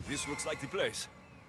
This looks like the place.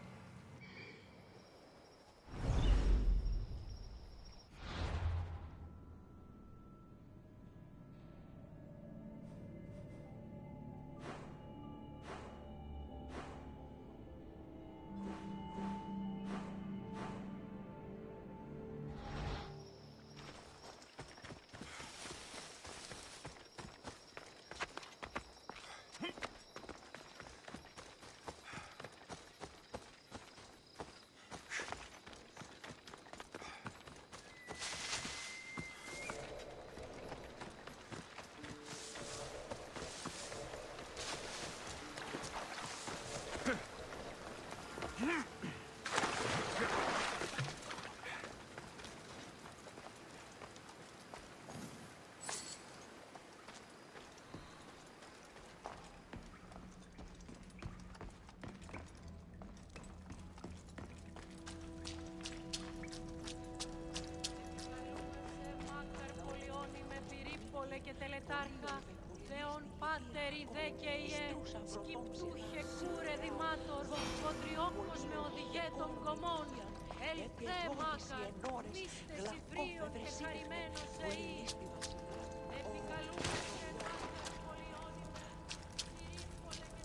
Και τελετάρχα, Θεόν Πάτερ δε και ιε, σκυπτούχε κούρε δημάτορ, κοντριόκος με οδηγέ των κομμών, ελθέ μάκαρ, μίστε συμπρίων και χαρημένος εή, επικαλούμαι σε μάκαρ πολιόνιμε, πυρήπολε και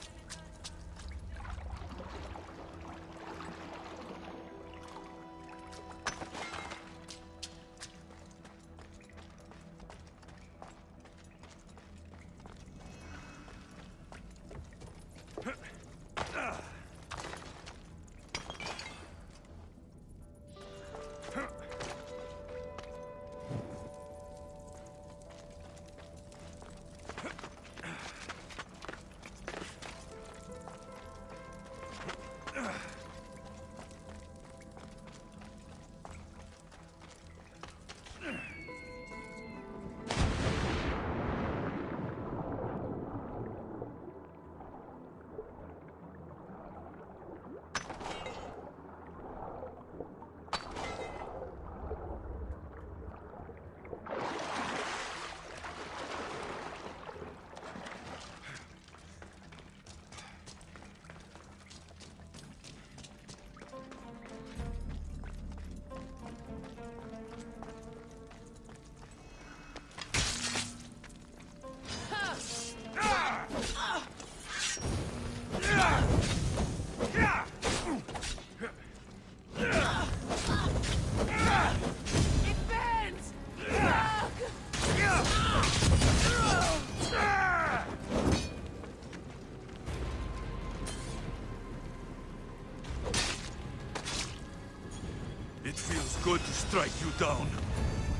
It feels good to strike you down.